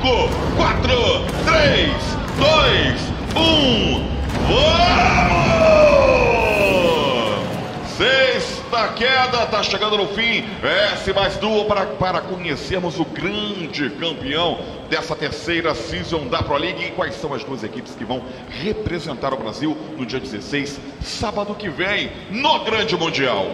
4, 3, 2, 1. Vamos! Sexta queda, tá chegando no fim. S mais duo para conhecermos o grande campeão dessa terceira season da Pro League. E quais são as duas equipes que vão representar o Brasil no dia 16, sábado que vem, no Grande Mundial?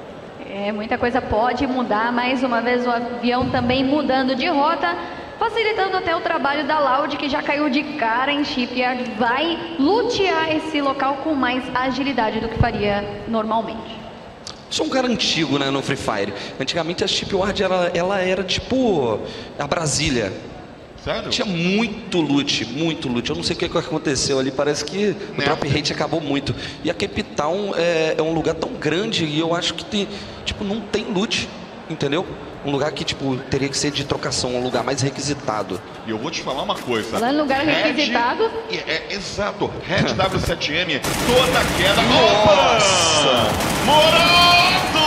Muita coisa pode mudar. Mais uma vez o avião também mudando de rota, facilitando até o trabalho da Loud, que já caiu de cara em Shipyard. Vai lutear esse local com mais agilidade do que faria normalmente. Sou um cara antigo, né, no Free Fire. Antigamente a Shipyard ela era tipo a Brasília. Sério? Tinha muito loot, muito loot. Eu não sei o que aconteceu ali, parece que o drop rate acabou muito. E a Cape Town é um lugar tão grande e eu acho que tem, tipo, não tem loot, entendeu? Um lugar que, tipo, teria que ser de trocação, um lugar mais requisitado. E eu vou te falar uma coisa. Lá no lugar requisitado? Exato. Red W7M, toda queda. Nossa! Morato!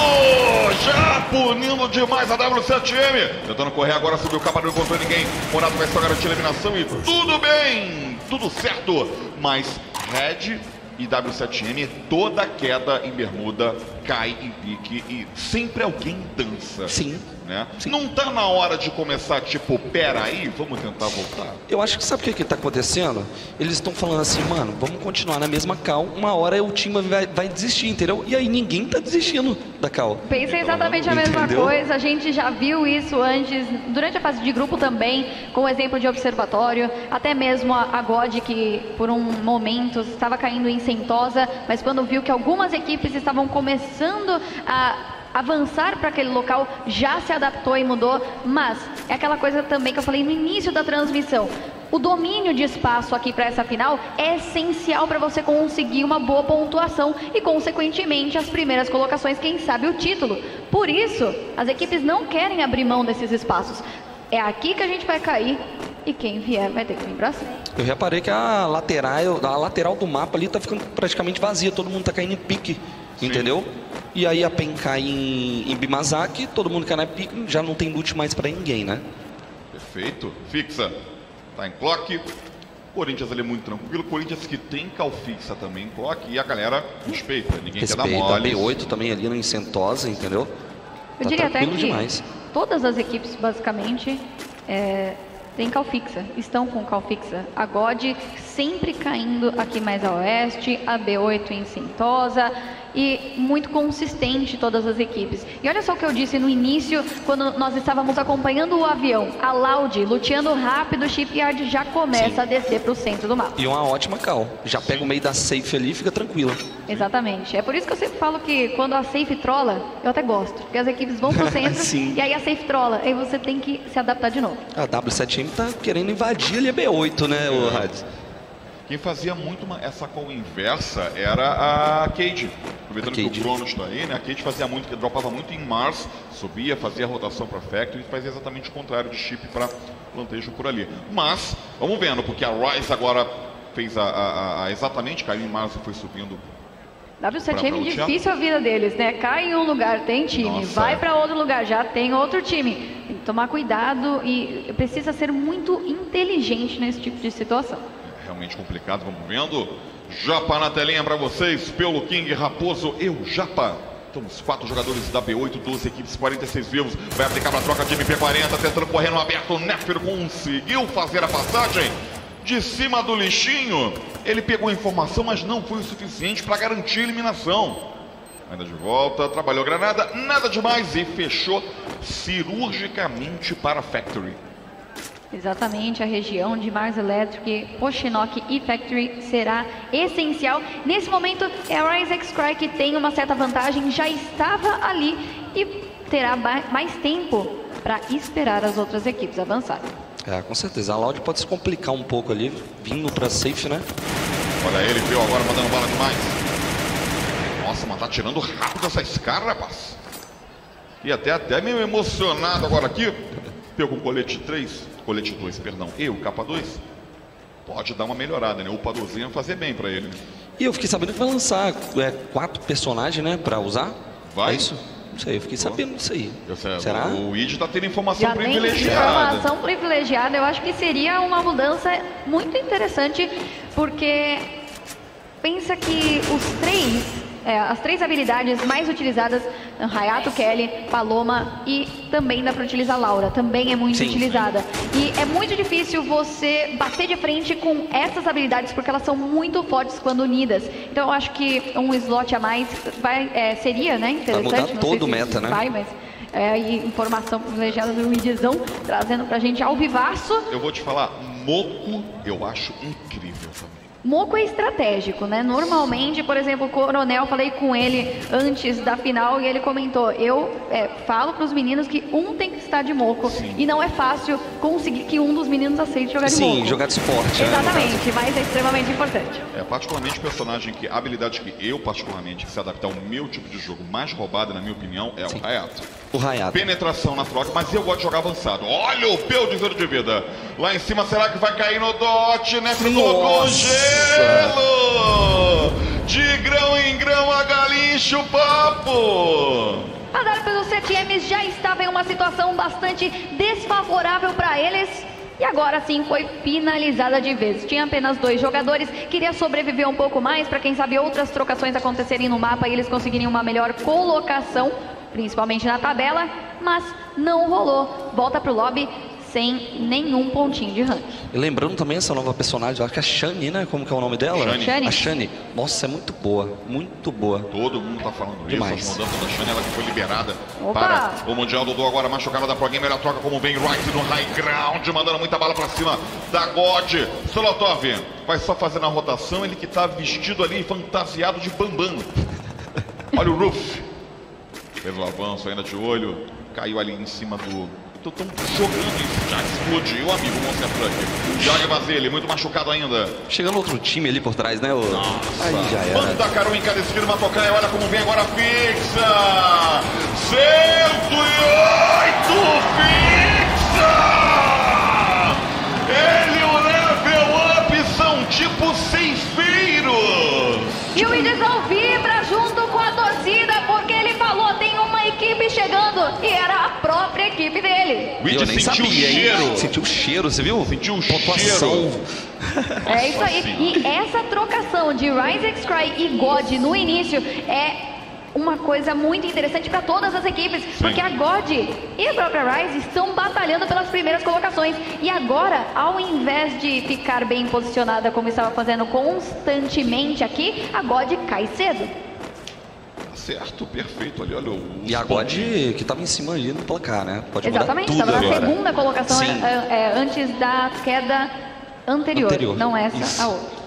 Já punindo demais a W7M. Tentando correr agora, subiu o capa, não encontrou ninguém. Morato vai só garantir a eliminação e tudo bem, tudo certo. Mas Red e W7M, toda queda em bermuda cai em pique e sempre alguém dança. Sim. Né? Sim. Não tá na hora de começar, tipo, peraí, vamos tentar voltar? Eu acho que sabe o que tá acontecendo? Eles estão falando assim, mano, vamos continuar na mesma cal, uma hora o time vai desistir, entendeu? E aí ninguém tá desistindo da cal. Pensei exatamente a mesma coisa, a gente já viu isso antes, durante a fase de grupo também, com o exemplo de observatório, até mesmo a God, que por um momento estava caindo em Sentosa, mas quando viu que algumas equipes estavam começando a avançar para aquele local, já se adaptou e mudou. Mas é aquela coisa também que eu falei no início da transmissão, o domínio de espaço aqui para essa final é essencial para você conseguir uma boa pontuação e consequentemente as primeiras colocações, quem sabe o título. Por isso as equipes não querem abrir mão desses espaços. É aqui que a gente vai cair e quem vier vai ter que vir pra cima. Eu reparei que a lateral do mapa ali tá ficando praticamente vazia, todo mundo tá caindo em pique. Sim. Entendeu? E aí a PEN cai em Bimazaki, todo mundo cai na pique, já não tem loot mais pra ninguém, né? Perfeito. Fixa. Tá em clock. Corinthians ali muito tranquilo. Corinthians que tem cal fixa também em clock. E a galera respeita. Ninguém quer dar mole. B8 também ali no Sentosa, entendeu? Eu diria até que demais. Todas as equipes basicamente tem cal fixa, estão com cal fixa. A God sempre caindo aqui mais a oeste, a B8 em Sentosa, e muito consistente todas as equipes. E olha só o que eu disse no início, quando nós estávamos acompanhando o avião. A Loud, luteando rápido, o Shipyard já começa a descer para o centro do mapa. E uma ótima cal. Já pega o meio da safe ali e fica tranquila. Exatamente. É por isso que eu sempre falo que quando a safe trola, eu até gosto. Porque as equipes vão pro centro e aí a safe trola. Aí você tem que se adaptar de novo. A W7M tá querendo invadir ali a B8, né, o Hades? Quem fazia muito essa call inversa era a Cade. Aproveitando que o Cronos está aí, né? A Cade fazia muito, que dropava muito em Mars, subia, fazia a rotação para Factory e fazia exatamente o contrário de chip para plantejo por ali. Mas, vamos vendo, porque a Ryze agora fez exatamente, caiu em Mars e foi subindo. W7M, difícil a vida deles, né? Cai em um lugar, tem time. Nossa. Vai para outro lugar, já tem outro time. Tem que tomar cuidado e precisa ser muito inteligente nesse tipo de situação. Realmente complicado, vamos vendo. Japa na telinha para vocês, pelo King Raposo, eu Japa. Temos 4 jogadores da B8, 12 equipes, 46 vivos. Vai aplicar para a troca de MP40, tentando correr no aberto. O Nefer conseguiu fazer a passagem de cima do lixinho. Ele pegou a informação, mas não foi o suficiente para garantir a eliminação. Ainda de volta, trabalhou a granada, nada demais e fechou cirurgicamente para a Factory. Exatamente, a região de Mars Electric, Oshinok e Factory será essencial. Nesse momento é a Ryze X-Cry que tem uma certa vantagem, já estava ali e terá mais tempo para esperar as outras equipes avançarem. Com certeza, a Loud pode se complicar um pouco ali, vindo para safe, né? Olha ele, viu agora mandando bala demais. Nossa, mas tá tirando rápido essa Scar, rapaz. E até meio emocionado agora aqui. Pegou o colete 3. Colete 2, perdão, e o capa 2 pode dar uma melhorada, né? O Padozinho fazer bem pra ele. E eu fiquei sabendo que vai lançar 4 personagens, né, pra usar. Vai? É isso? Não sei, eu fiquei sabendo disso aí. Será? O Id tá tendo informação Já privilegiada. tem informação privilegiada. Eu acho que seria uma mudança muito interessante, porque pensa que as três habilidades mais utilizadas, Hayato, Kelly, Paloma e também dá para utilizar Laura, também é muito utilizada. E é muito difícil você bater de frente com essas habilidades, porque elas são muito fortes quando unidas. Então eu acho que um slot a mais seria, né, interessante. Vai mudar todo o meta, né? Vai, mas informação privilegiada do Widzão, trazendo pra gente ao vivaço. Eu vou te falar, Moco eu acho incrível também. Moco é estratégico, né? Normalmente, por exemplo, o Coronel, falei com ele antes da final e ele comentou, eu falo para os meninos que um tem que estar de Moco. Sim. E não é fácil conseguir que um dos meninos aceite jogar de Moco. Sim, jogar de suporte. Exatamente, mas é extremamente importante. Particularmente o personagem a habilidade que eu particularmente, que se adaptar ao meu tipo de jogo mais roubada, na minha opinião, é o Hayato. O Hayato. Penetração na troca, mas eu gosto de jogar avançado. Olha o Peu de 0 de vida. Lá em cima, será que vai cair no dot, né? No gelo! De grão em grão a galinha enche o papo! A pelos 7Ms já estava em uma situação bastante desfavorável para eles. E agora sim foi finalizada de vez. Tinha apenas 2 jogadores, queria sobreviver um pouco mais para quem sabe outras trocações acontecerem no mapa e eles conseguirem uma melhor colocação, principalmente na tabela, mas não rolou. Volta pro lobby sem nenhum pontinho de rank. E lembrando também essa nova personagem, acho que é a Shani, né? Como que é o nome dela? Shani. A Shani. Nossa, é muito boa, muito boa. Todo mundo tá falando demais. Isso, as mudanças da Shani, ela que foi liberada para o Mundial. Dodô agora machucado da Pro Gamer, ela troca como vem Ryze no high ground, mandando muita bala pra cima da God. Solotov vai só fazendo a rotação, ele que tá vestido ali, fantasiado de Bambam. Olha o Roof. Fez o avanço ainda de olho, caiu ali em cima do... Estão jogando isso, já explodiu, amigo Monster Truck. Joga Vasily, muito machucado ainda. Chegando outro time ali por trás, né? Nossa, aí já era. Manda Caru em cada esquina, uma tocaia, olha como vem agora, fixa! 108, fixa! Ele e o level up são tipo ceifeiros! E o Widzão vibra junto com a torcida, porque ele falou, tem uma equipe chegando, e era a própria equipe dele. O Id sentiu o cheiro. Sentiu o cheiro, você viu? Sentiu o pontuação. Cheiro. É isso aí. E essa trocação de Ryze e God no início é uma coisa muito interessante para todas as equipes, porque a God e a própria Ryze estão batalhando pelas primeiras colocações. E agora, ao invés de ficar bem posicionada como estava fazendo constantemente aqui, a God cai cedo. Certo, perfeito. Ali, olha e a God que estava em cima ali no placar, né? Pode exatamente, mudar tudo estava na agora. segunda colocação antes da queda anterior. Não essa, isso. a outra.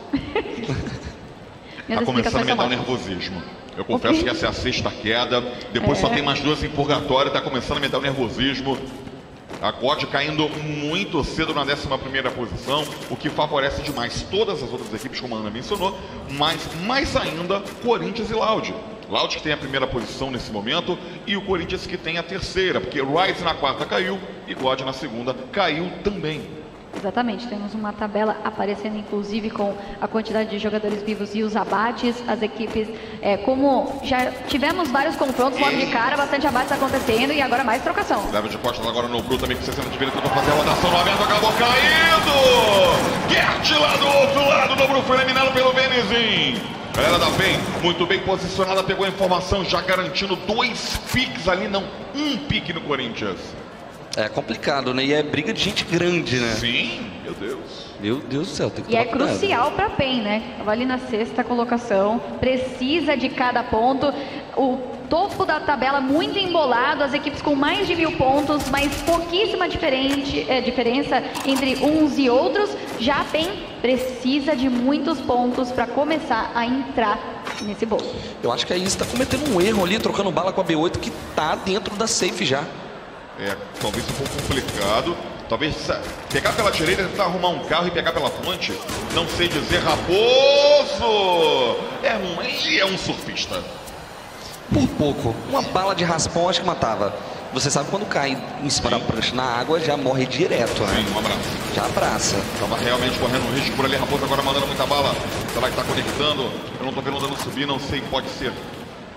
Tá começando a me dar um nervosismo. Eu confesso que essa é a 6ª queda. Depois só tem mais 2 em purgatório. Tá começando a me dar um nervosismo. A God caindo muito cedo na 11ª posição, o que favorece demais todas as outras equipes, como a Ana mencionou, mas mais ainda Corinthians e Loud. Loud que tem a 1ª posição nesse momento e o Corinthians que tem a 3ª, porque Ryze na 4ª caiu e God na 2ª caiu também. Exatamente, temos uma tabela aparecendo inclusive com a quantidade de jogadores vivos e os abates, as equipes, como já tivemos vários confrontos logo de cara, bastante abates acontecendo e agora mais trocação. Leva de costas agora no Bru, também com 60 de vida, tentou fazer a rotação no aberto, acabou caindo! Gert lá do outro lado, do Bru foi eliminado pelo Benizin. Galera da PEN, muito bem posicionada, pegou a informação, já garantindo 2 picks ali, não, 1 pique no Corinthians. É complicado, né? E é briga de gente grande, né? Sim, meu Deus. Meu Deus do céu, tem que tomar cuidado. E é crucial para a PEN, né? Estava ali na 6ª colocação, precisa de cada ponto. O topo da tabela muito embolado, as equipes com mais de 1000 pontos, mas pouquíssima diferença entre uns e outros. Já a PEN precisa de muitos pontos para começar a entrar nesse bolo. Eu acho que a Izzy está cometendo um erro ali, trocando bala com a B8, que tá dentro da safe já. Talvez um pouco complicado. Talvez pegar pela direita, tentar arrumar um carro e pegar pela ponte. Não sei dizer, Raposo! Ele é um surfista. Por pouco. Uma bala de raspão acho que matava. Você sabe quando cai em cima da prancha na água, já morre direto, né? Sim, um abraço. Já abraça. Tava realmente correndo um risco por ali. Raposo agora mandando muita bala. Será que tá conectando? Eu não tô vendo o dano subir, não sei, pode ser.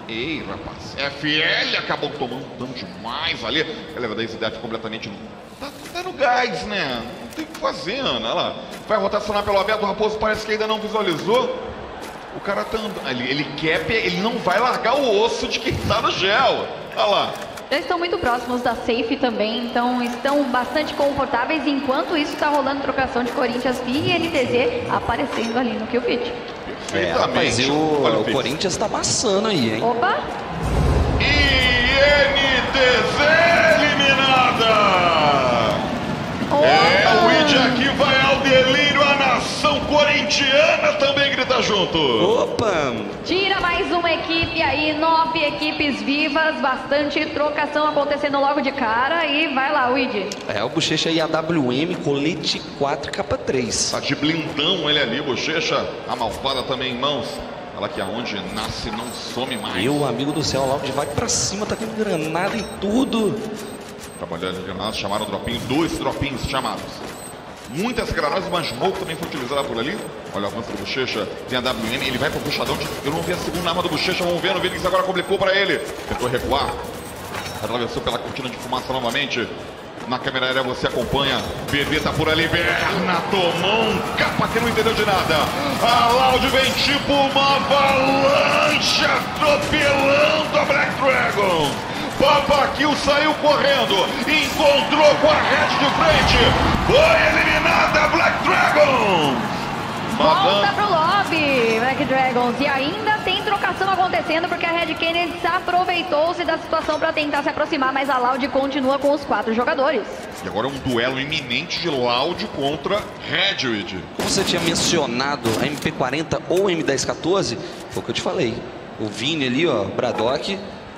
Ei, rapaz. FL acabou tomando dano demais ali. A leva da Exidef completamente... Tá no gás, né? Não tem o que fazer, Ana. Olha lá. Vai rotacionar pelo aberto. O Raposo parece que ainda não visualizou. O cara tá andando... Ele quer... Ele não vai largar o osso de quem tá no gel. Olha lá. Já estão muito próximos da safe também, então estão bastante confortáveis. Enquanto isso, está rolando trocação de Corinthians e NTZ aparecendo ali no kill feed. Mas o Corinthians tá amassando aí, hein? Opa! INTZ eliminada! O Id aqui vai ao delírio, a nação corintiana também grita junto. Opa! Tira mais uma equipe aí, 9 equipes vivas, bastante trocação acontecendo logo de cara e vai lá, Wid. O Bochecha e a WM, colete 4 capa 3. Tá de blindão ele ali, Bochecha, a malvada também em mãos. Fala que aonde nasce não some mais. Meu amigo do céu, o Loud vai pra cima, tá com granada e tudo. Trabalhando de granadas, chamaram o dropinho, 2 dropinhos chamados. Muitas granadas, mas smoke também foi utilizada por ali. Olha o avanço do Bochecha, tem a WM, ele vai pro puxadão. Eu não vi a segunda arma do Bochecha, vamos ver, no Vinix agora complicou pra ele. Tentou recuar, atravessou pela cortina de fumaça novamente. Na câmera aérea você acompanha, BB tá por ali, Berna tomou um capa que não entendeu de nada. A Loud vem tipo uma avalanche atropelando a Black Dragon. Papa Kill saiu correndo, encontrou com a Red de frente, foi eliminada a Black Dragon. Volta pro lobby, Black Dragons, e ainda tem trocação acontecendo porque a Red Kennedy aproveitou-se da situação para tentar se aproximar, mas a Loud continua com os 4 jogadores. E agora é um duelo iminente de Loud contra Redwood. Como você tinha mencionado a MP40 ou M1014, foi o que eu te falei. O Vini ali, ó, Braddock,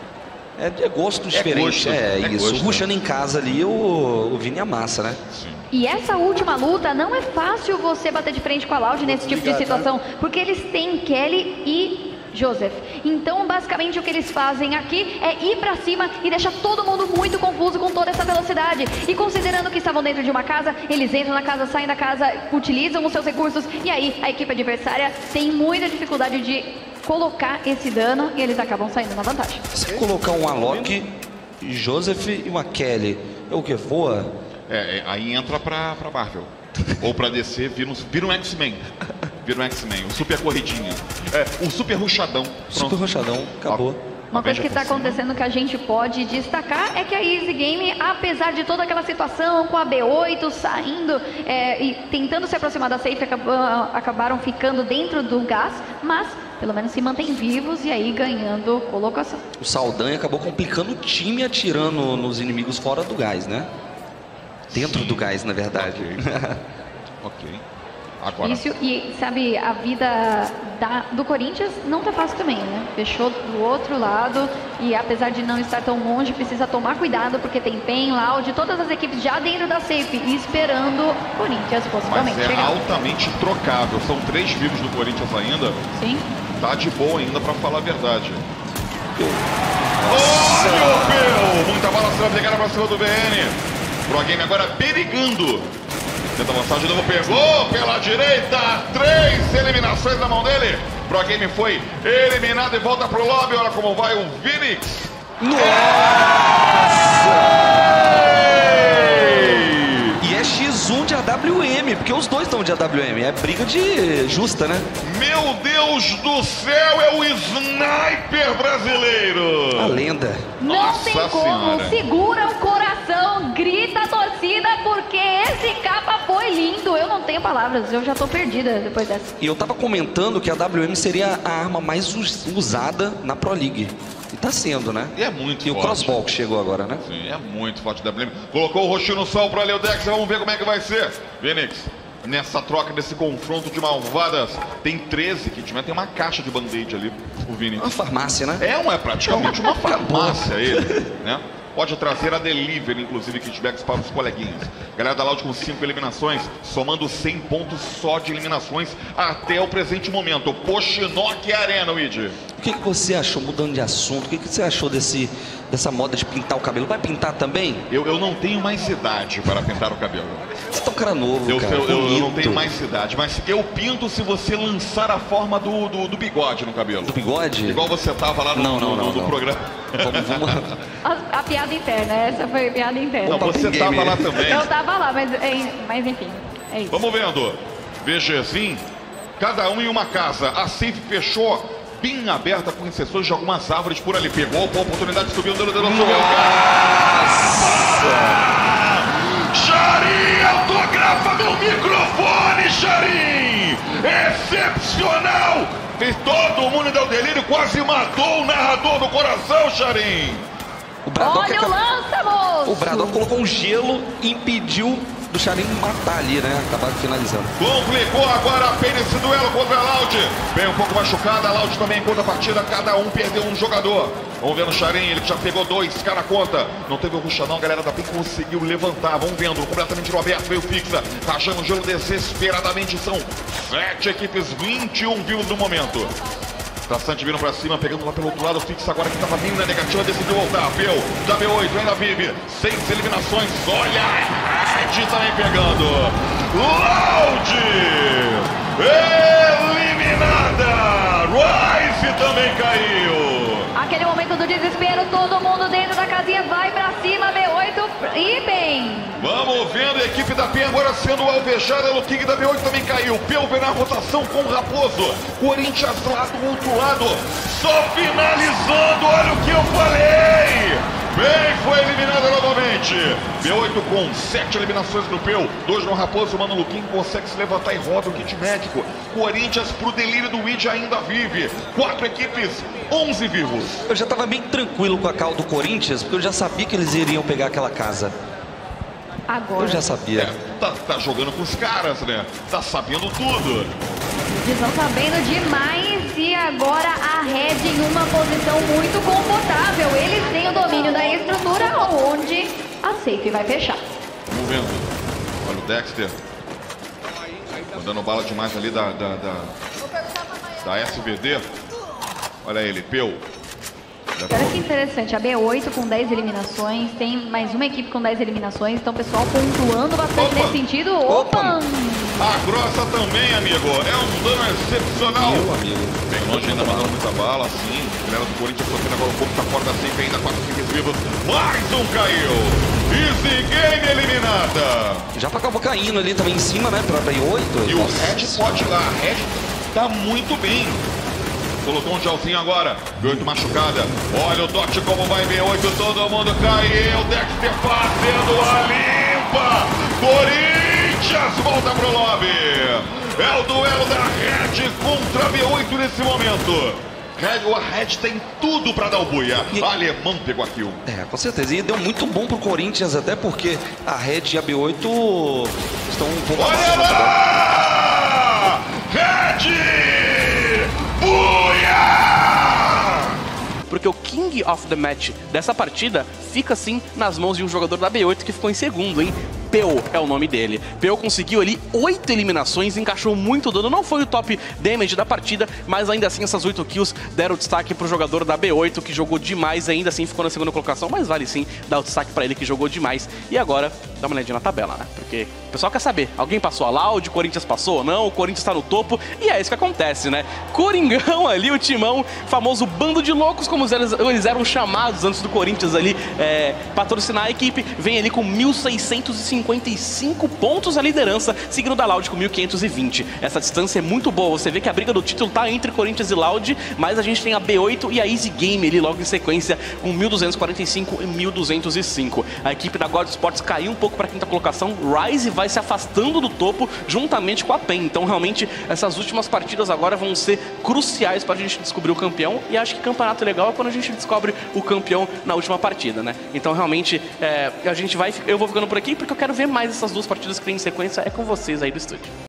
é gosto diferente. Isso. Rushando em casa ali, o Vini amassa, né? Sim. E essa última luta não é fácil você bater de frente com a Loud nesse tipo de situação, porque eles têm Kelly e Joseph. Então, basicamente, o que eles fazem aqui é ir pra cima e deixar todo mundo muito confuso com toda essa velocidade. E considerando que estavam dentro de uma casa, eles entram na casa, saem da casa, utilizam os seus recursos, e aí a equipe adversária tem muita dificuldade de colocar esse dano e eles acabam saindo na vantagem. Se colocar um Alok, Joseph e uma Kelly, é o que voa? Aí entra pra Marvel. Ou pra DC, vira um X-Men. Vira um X-Men, o super corridinha. O super rushadão. Super rushadão, acabou. Uma coisa que está acontecendo que a gente pode destacar é que a Easy Game, apesar de toda aquela situação com a B8 saindo e tentando se aproximar da safe, acabaram ficando dentro do gás, mas pelo menos se mantém vivos e aí ganhando colocação. O Saldanha acabou complicando o time atirando nos inimigos fora do gás, né? Dentro do gás, na verdade. Ok. Agora. Isso, e sabe, a vida do Corinthians não tá fácil também, né? Fechou do outro lado e apesar de não estar tão longe, precisa tomar cuidado porque tem PEN, Loud, todas as equipes já dentro da safe e esperando o Corinthians possivelmente chegar. Mas chegar. Altamente trocável, são 3 vivos do Corinthians ainda. Sim. Tá de boa ainda pra falar a verdade. Olha o Peu! Muita bala sendo aplicada pra cima do VN. Pro Game agora perigando. Tenta avançar de novo, pegou pela direita, 3 eliminações na mão dele. Pro Game foi eliminado e volta pro lobby. Olha como vai o Vinix. Nossa! E é X1 de AWM, porque os dois estão de AWM. É briga justa, né? Meu Deus do céu, é o sniper brasileiro. A lenda. Não tem como, segura o coração, grita a torcida, porque esse capa foi lindo. Eu não tenho palavras, eu já tô perdida depois dessa. E eu tava comentando que a AWM seria a arma mais usada na Pro League. E tá sendo, né? E é muito forte. E o crossbow que chegou agora, né? Sim, é muito forte a AWM. Colocou o roxinho no sol pro Eleudex, vamos ver como é que vai ser. Vinix, nessa troca, nesse confronto de malvadas, tem 13 que tem uma caixa de band-aid ali, o Vinix. Uma farmácia, né? É praticamente uma farmácia ele, né? pode trazer a delivery, inclusive, kitbacks para os coleguinhas. Galera da Loud com 5 eliminações, somando 100 pontos só de eliminações até o presente momento. Pochinok Arena, Luigi. O que você achou, mudando de assunto, o que você achou dessa moda de pintar o cabelo? Vai pintar também? Eu não tenho mais idade para pintar o cabelo. Você tá um cara novo, cara. Eu não tenho mais idade, mas eu pinto se você lançar a forma do bigode no cabelo. Do bigode? Igual você tava lá no programa. Vamos... A piada interna, essa foi a piada interna. Não, você tava lá também. Eu tava lá, mas enfim, é isso. Vamos vendo. VGzinho, cada um em uma casa. A safe fechou bem aberta com exceções de algumas árvores por ali. Pegou a oportunidade de subir o dedo, subiu. Charim, autografa no microfone, Charim! Excepcional! Fez todo mundo deu delírio, quase matou o narrador do coração, Charim! Olha o lança, moço! O Braddock colocou um gelo e impediu do Charim matar ali, né? Acabaram finalizando. Complicou agora apenas esse duelo contra a Loud. Bem um pouco machucada, a Loud também em contrapartida, cada um perdeu um jogador. Vamos ver no Charim, ele já pegou 2, cara conta. Não teve o ruxa não, a galera da PEN conseguiu levantar. Vamos vendo, completamente no aberto, veio fixa. Rajando o gelo desesperadamente, são 7 equipes, 21 vivos no momento. Traçante vindo pra cima, pegando lá pelo outro lado, fixa agora que tava vindo na negativa, decidiu voltar. Peu, da B8, ainda vive. 6 eliminações, olha a Red também pegando. Loud! Eliminada! Rise também caiu. Aquele momento do desespero, todo mundo dentro da casinha vai pra cima, B8 e bem. Vamos vendo a equipe da PEN agora sendo alvejada. O King da B8 também caiu. Peu vem na rotação com o Raposo. Corinthians lá do outro lado. Só finalizando, olha o que eu falei. Bem, foi eliminada novamente. B8 com 7 eliminações no Peu. 2 no Raposo. O Mano Luquinho consegue se levantar e roda o kit médico. Corinthians pro delírio do Weed ainda vive. 4 equipes, 11 vivos. Eu já tava bem tranquilo com a cal do Corinthians, porque eu já sabia que eles iriam pegar aquela casa. Agora. Eu já sabia. Tá jogando com os caras, né? Tá sabendo tudo. Eles estão sabendo demais e agora a Red em uma posição muito confortável. Eles têm o domínio da estrutura onde a safe vai fechar. Vamos vendo. Olha o Dexter. Mandando bala demais ali da SVD. Olha ele, Peu. Olha que interessante, a B8 com 10 eliminações, tem mais uma equipe com 10 eliminações, então o pessoal pontuando bastante nesse sentido. Opa! A grossa também, amigo, é um dano excepcional. Meu amigo. Bem longe, ainda mandando muita bala, sim. Galera do Corinthians sofrendo agora um pouco, tá fora da safe ainda, 4 equipes vivas. Mais um caiu. Easy Game eliminada. Já acabou caindo ali também em cima, né, pra B8. E o Red pode ir lá, a Red tá muito bem. Colocou um gelzinho agora, B8 machucada. Olha o Dot como vai, B8, todo mundo caiu. Dexter fazendo a limpa. Corinthians volta pro lobby. É o duelo da Red contra a B8 nesse momento. A Red tem tudo pra dar o buia. Alemão pegou a kill. É, com certeza. E deu muito bom pro Corinthians, até porque a Red e a B8 estão um pouco... Olha lá! Red! Porque o King of the Match dessa partida fica assim nas mãos de um jogador da B8 que ficou em segundo, hein? Peu é o nome dele. Peu conseguiu ali 8 eliminações, encaixou muito dano. Não foi o top damage da partida, mas ainda assim essas 8 kills deram destaque pro jogador da B8 que jogou demais, ainda assim ficou na segunda colocação, mas vale sim dar o destaque pra ele que jogou demais. E agora, dá uma olhadinha na tabela, né? Porque o pessoal quer saber, alguém passou a Loud, o Corinthians passou ou não, o Corinthians tá no topo, e é isso que acontece, né? Coringão ali, o timão, famoso bando de loucos, como eles eram chamados antes do Corinthians ali, patrocinar a equipe, vem ali com 1.655 pontos a liderança, seguindo da Loud com 1.520. Essa distância é muito boa, você vê que a briga do título tá entre Corinthians e Loud, mas a gente tem a B8 e a Easy Game ali logo em sequência com 1.245 e 1.205. A equipe da God Sports caiu um pouco para a quinta colocação, Rise vai se afastando do topo juntamente com a PEN, então realmente essas últimas partidas agora vão ser cruciais para a gente descobrir o campeão, e acho que campeonato legal é quando a gente descobre o campeão na última partida, né? Então realmente eu vou ficando por aqui porque eu quero ver mais essas duas partidas que tem em sequência, é com vocês aí do estúdio.